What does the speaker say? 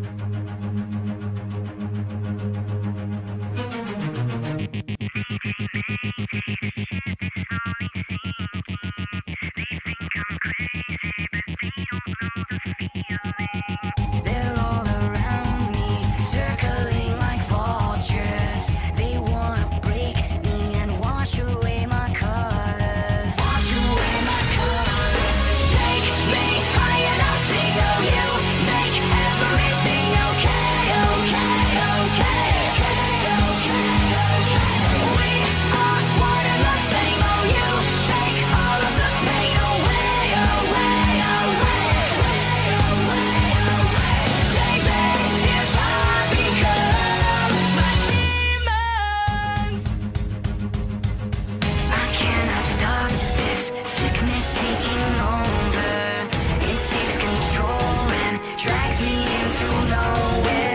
They're all around me, circling like vultures. They wanna break me and wash away my colors. Wash away my colors. Take me high and I'll sing of you. Make everything okay, okay, okay, okay, okay. We are one and the same. Oh, you take all of the pain away, away, away, away, away. Save me if I become my demons. I cannot stop this sickness taking over. It takes control and drags me into nowhere.